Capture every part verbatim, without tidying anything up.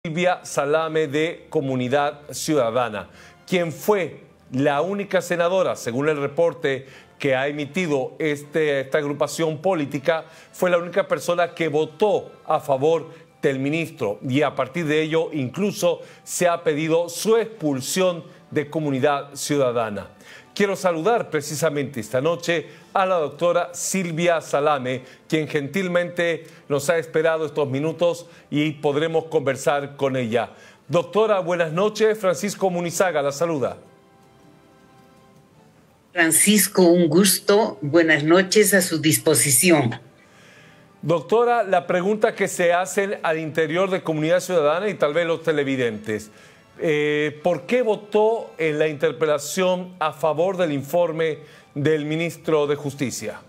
Silvia Salame de Comunidad Ciudadana, quien fue la única senadora, según el reporte que ha emitido este, esta agrupación política, fue la única persona que votó a favor del ministro, y a partir de ello incluso se ha pedido su expulsión de Comunidad Ciudadana. Quiero saludar precisamente esta noche a la doctora Silvia Salame, quien gentilmente nos ha esperado estos minutos y podremos conversar con ella. Doctora, buenas noches. Francisco Munizaga la saluda. Francisco, un gusto. Buenas noches, a su disposición. Doctora, la pregunta que se hacen al interior de Comunidad Ciudadana y tal vez los televidentes. Eh, ¿Por qué votó en la interpelación a favor del informe del ministro de Justicia?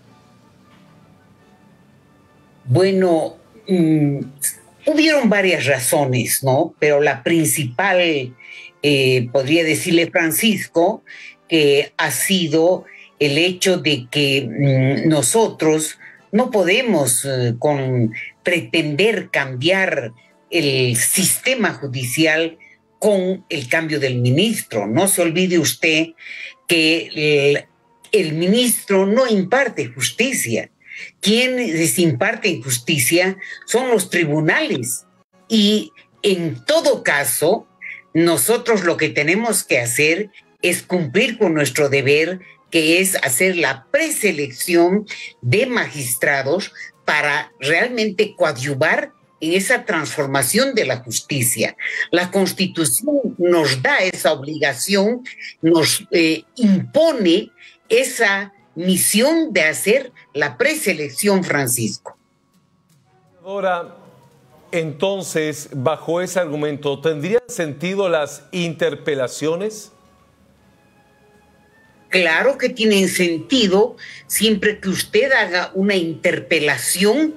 Bueno, mmm, hubieron varias razones, ¿no? Pero la principal, eh, podría decirle Francisco, que ha sido el hecho de que mmm, nosotros no podemos eh, con, pretender cambiar el sistema judicial con el cambio del ministro. No se olvide usted que el, el ministro no imparte justicia. Quienes imparten justicia son los tribunales. Y en todo caso, nosotros lo que tenemos que hacer es cumplir con nuestro deber, que es hacer la preselección de magistrados para realmente coadyuvar en esa transformación de la justicia. La Constitución nos da esa obligación, nos eh, impone esa misión de hacer la preselección, Francisco. Ahora, entonces, bajo ese argumento, ¿tendrían sentido las interpelaciones? Claro que tienen sentido siempre que usted haga una interpelación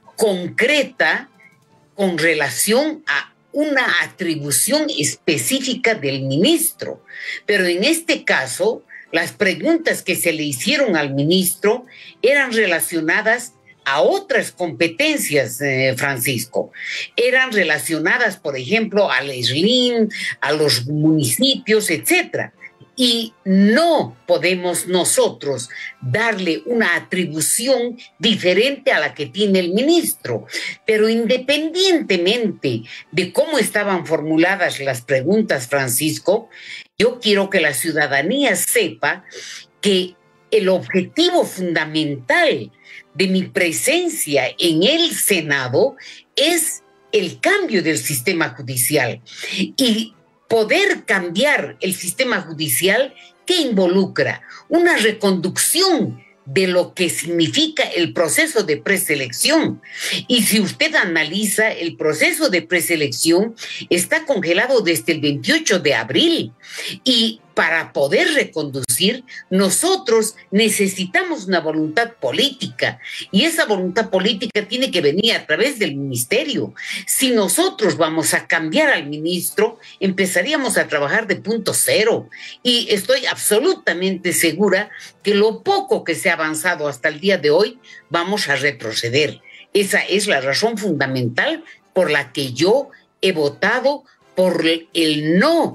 concreta con relación a una atribución específica del ministro. Pero en este caso, las preguntas que se le hicieron al ministro eran relacionadas a otras competencias, eh, Francisco. Eran relacionadas, por ejemplo, al S L I M, a los municipios, etcétera. Y no podemos nosotros darle una atribución diferente a la que tiene el ministro. Pero independientemente de cómo estaban formuladas las preguntas, Francisco, yo quiero que la ciudadanía sepa que el objetivo fundamental de mi presencia en el Senado es el cambio del sistema judicial. Y poder cambiar el sistema judicial, ¿qué involucra? Una reconducción de lo que significa el proceso de preselección. Y si usted analiza, el proceso de preselección está congelado desde el veintiocho de abril. Y para poder reconducir, nosotros necesitamos una voluntad política. Y esa voluntad política tiene que venir a través del ministerio. Si nosotros vamos a cambiar al ministro, empezaríamos a trabajar de punto cero. Y estoy absolutamente segura que lo poco que se ha avanzado hasta el día de hoy, vamos a retroceder. Esa es la razón fundamental por la que yo he votado por el no,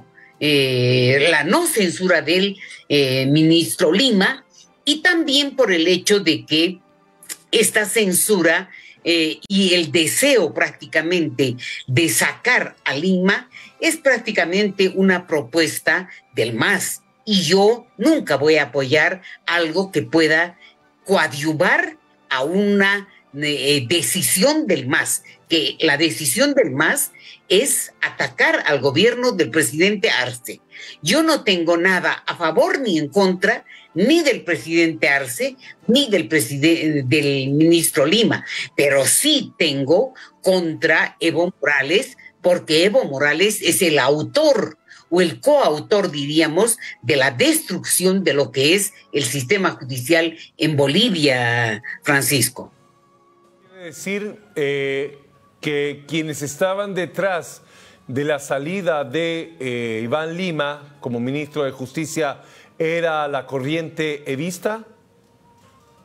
eh, la no censura del eh, ministro Lima, y también por el hecho de que esta censura eh, y el deseo prácticamente de sacar a Lima es prácticamente una propuesta del M A S. Y yo nunca voy a apoyar algo que pueda coadyuvar a una eh, decisión del M A S, que la decisión del M A S es atacar al gobierno del presidente Arce. Yo no tengo nada a favor ni en contra ni del presidente Arce ni del, del ministro Lima, pero sí tengo contra Evo Morales, porque Evo Morales es el autor o el coautor, diríamos, de la destrucción de lo que es el sistema judicial en Bolivia, Francisco. Quiere decir eh, que quienes estaban detrás de la salida de eh, Iván Lima como ministro de Justicia era la corriente evista.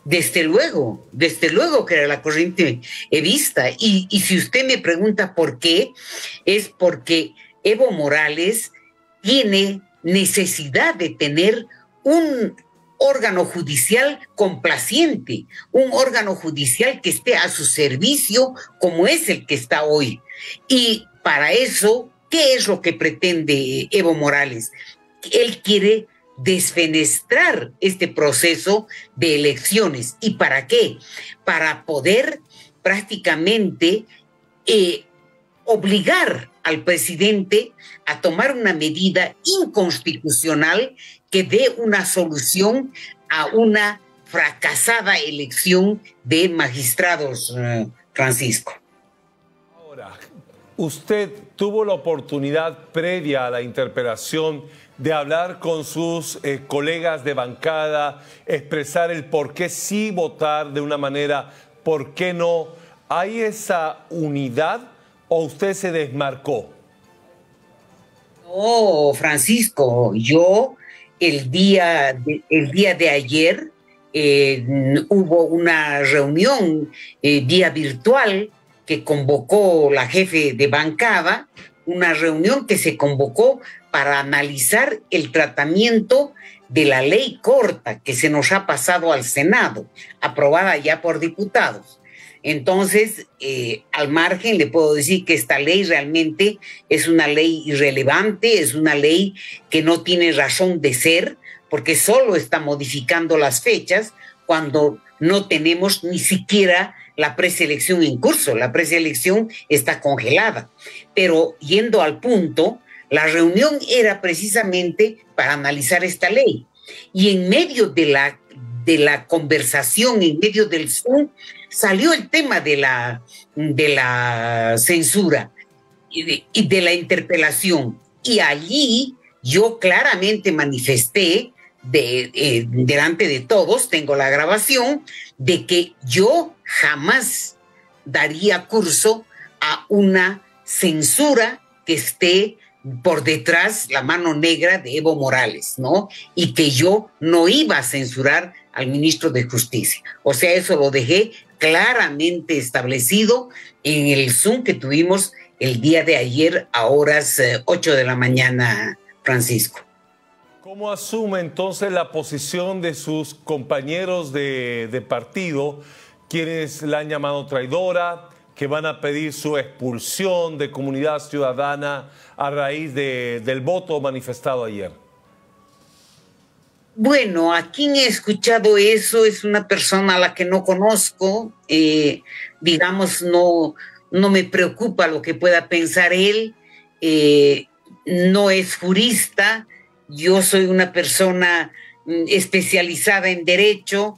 Desde luego, desde luego que era la corriente evista. Y, y si usted me pregunta por qué, es porque Evo Morales tiene necesidad de tener un órgano judicial complaciente, un órgano judicial que esté a su servicio como es el que está hoy. Y para eso, ¿qué es lo que pretende Evo Morales? Él quiere desfenestrar este proceso de elecciones. ¿Y para qué? Para poder prácticamente eh, obligar al presidente a tomar una medida inconstitucional que dé una solución a una fracasada elección de magistrados, eh, Francisco. Ahora, usted tuvo la oportunidad previa a la interpelación de hablar con sus eh, colegas de bancada, expresar el por qué sí votar de una manera, por qué no. ¿Hay esa unidad o usted se desmarcó? No, Francisco, yo el día de, el día de ayer eh, hubo una reunión eh, vía virtual que convocó la jefe de bancada, una reunión que se convocó para analizar el tratamiento de la ley corta que se nos ha pasado al Senado, aprobada ya por diputados. Entonces, eh, al margen le puedo decir que esta ley realmente es una ley irrelevante, es una ley que no tiene razón de ser, porque solo está modificando las fechas cuando no tenemos ni siquiera la preselección en curso. La preselección está congelada. Pero yendo al punto, la reunión era precisamente para analizar esta ley. Y en medio de la, de la conversación, en medio del Zoom, salió el tema de la, de la censura y de, y de la interpelación. Y allí yo claramente manifesté de, eh, delante de todos, tengo la grabación, de que yo jamás daría curso a una censura que esté por detrás la mano negra de Evo Morales, ¿no? Y que yo no iba a censurar al ministro de Justicia. O sea, eso lo dejé claramente establecido en el Zoom que tuvimos el día de ayer a horas eh, ocho de la mañana, Francisco. ¿Cómo asume entonces la posición de sus compañeros de, de partido, quienes la han llamado traidora, que van a pedir su expulsión de Comunidad Ciudadana a raíz de, del voto manifestado ayer? Bueno, a quien he escuchado eso es una persona a la que no conozco, eh, digamos, no, no me preocupa lo que pueda pensar él, eh, no es jurista, yo soy una persona especializada en derecho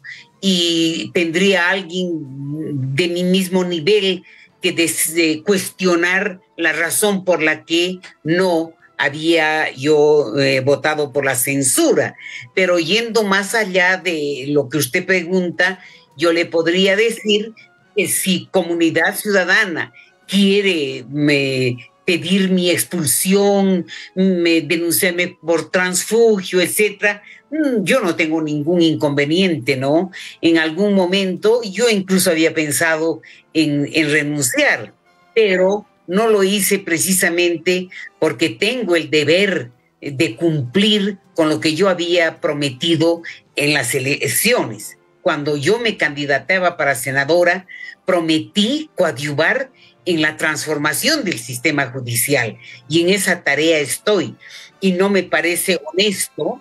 y tendría a alguien de mi mismo nivel que des, de cuestionar la razón por la que no había yo eh, votado por la censura. Pero yendo más allá de lo que usted pregunta, yo le podría decir que si Comunidad Ciudadana quiere me, pedir mi expulsión, me, denunciarme por transfugio, etcétera, yo no tengo ningún inconveniente, ¿no? En algún momento yo incluso había pensado en, en renunciar, pero no lo hice precisamente porque tengo el deber de cumplir con lo que yo había prometido en las elecciones. Cuando yo me candidateaba para senadora, prometí coadyuvar en la transformación del sistema judicial y en esa tarea estoy. Y no me parece honesto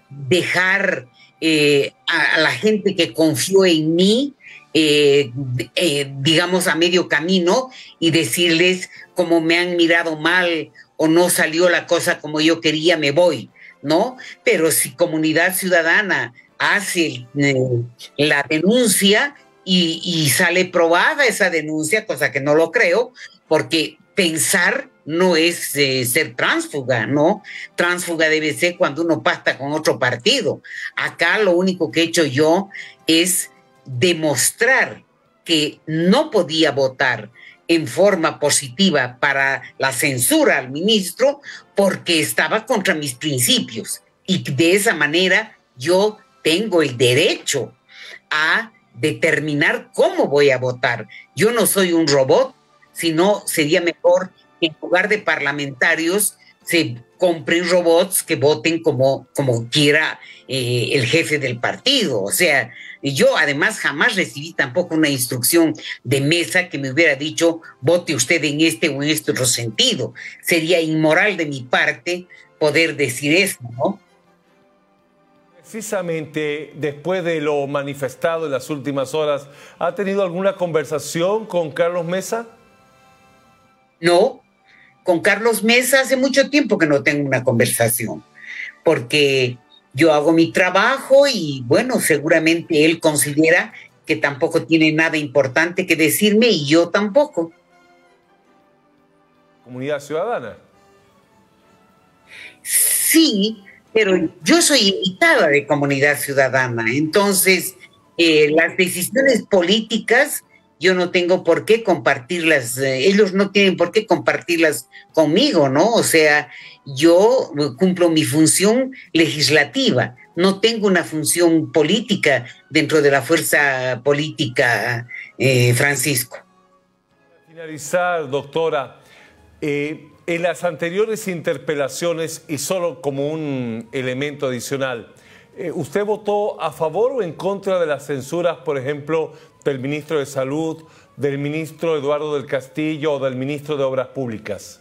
dejar eh, a, a la gente que confió en mí, eh, eh, digamos, a medio camino y decirles como me han mirado mal o no salió la cosa como yo quería, me voy, ¿no? Pero si Comunidad Ciudadana hace eh, la denuncia y, y sale probada esa denuncia, cosa que no lo creo, porque pensar no es eh, ser tránsfuga, ¿no? Tránsfuga debe ser cuando uno pacta con otro partido. Acá lo único que he hecho yo es demostrar que no podía votar en forma positiva para la censura al ministro porque estaba contra mis principios. Y de esa manera yo tengo el derecho a determinar cómo voy a votar. Yo no soy un robot, sino sería mejor que en lugar de parlamentarios se compren robots que voten como, como quiera eh, el jefe del partido. O sea, yo además jamás recibí tampoco una instrucción de mesa que me hubiera dicho vote usted en este o en este otro sentido. Sería inmoral de mi parte poder decir eso, ¿no? Precisamente después de lo manifestado en las últimas horas, ¿ha tenido alguna conversación con Carlos Mesa? No, con Carlos Mesa hace mucho tiempo que no tengo una conversación, porque yo hago mi trabajo y bueno, seguramente él considera que tampoco tiene nada importante que decirme y yo tampoco. ¿Comunidad ciudadana? Sí, pero yo soy invitada de Comunidad Ciudadana, entonces eh, las decisiones políticas yo no tengo por qué compartirlas, eh, ellos no tienen por qué compartirlas conmigo, ¿no? O sea, yo cumplo mi función legislativa, no tengo una función política dentro de la fuerza política, eh, Francisco. Para finalizar, doctora, eh, en las anteriores interpelaciones, y solo como un elemento adicional, eh, ¿usted votó a favor o en contra de las censuras, por ejemplo, del ministro de Salud, del ministro Eduardo del Castillo o del ministro de Obras Públicas?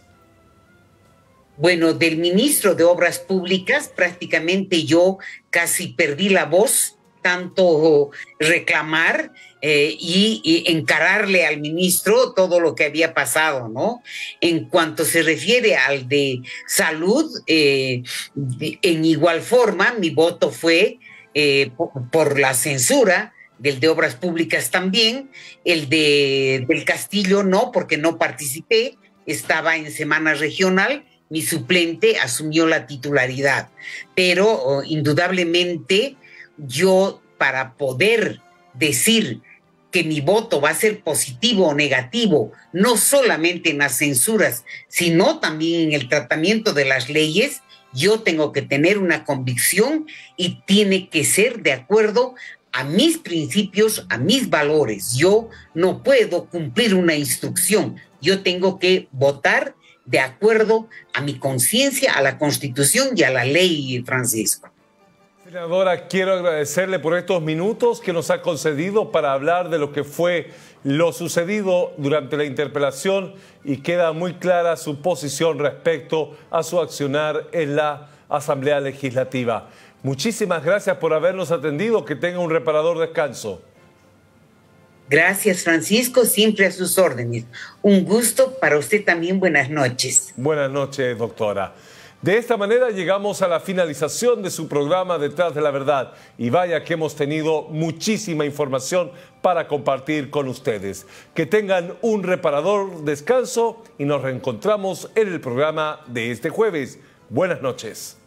Bueno, del ministro de Obras Públicas prácticamente yo casi perdí la voz, tanto reclamar eh, y, y encararle al ministro todo lo que había pasado, ¿no? En cuanto se refiere al de salud, eh, en igual forma mi voto fue eh, por, por la censura, del de Obras Públicas también, el de del Castillo no, porque no participé, estaba en semana regional, mi suplente asumió la titularidad, pero oh, indudablemente yo para poder decir que mi voto va a ser positivo o negativo, no solamente en las censuras, sino también en el tratamiento de las leyes, yo tengo que tener una convicción y tiene que ser de acuerdo a mis principios, a mis valores. Yo no puedo cumplir una instrucción, yo tengo que votar de acuerdo a mi conciencia, a la Constitución y a la ley, Francisco. Senadora, quiero agradecerle por estos minutos que nos ha concedido para hablar de lo que fue lo sucedido durante la interpelación y queda muy clara su posición respecto a su accionar en la Asamblea Legislativa. Muchísimas gracias por habernos atendido. Que tenga un reparador descanso. Gracias, Francisco, siempre a sus órdenes. Un gusto para usted también. Buenas noches. Buenas noches, doctora. De esta manera llegamos a la finalización de su programa Detrás de la Verdad. Y vaya que hemos tenido muchísima información para compartir con ustedes. Que tengan un reparador descanso y nos reencontramos en el programa de este jueves. Buenas noches.